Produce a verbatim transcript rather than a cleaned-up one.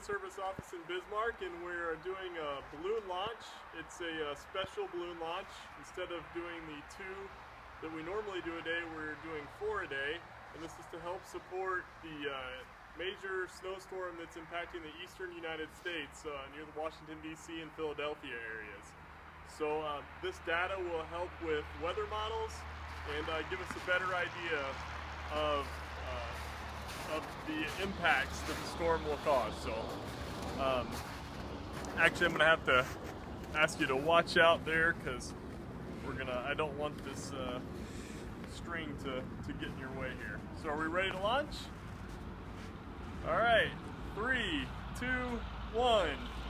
Service office in Bismarck, and we're doing a balloon launch. It's a, a special balloon launch. Instead of doing the two that we normally do a day, we're doing four a day, and this is to help support the uh, major snowstorm that's impacting the eastern United States uh, near the Washington, D C and Philadelphia areas. So uh, this data will help with weather models and uh, give us a better idea of uh, of the impacts that the storm will cause. So um, actually I'm gonna have to ask you to watch out there, because we're gonna I don't want this uh, string to, to get in your way here. So are we ready to launch? All right, three, two, one.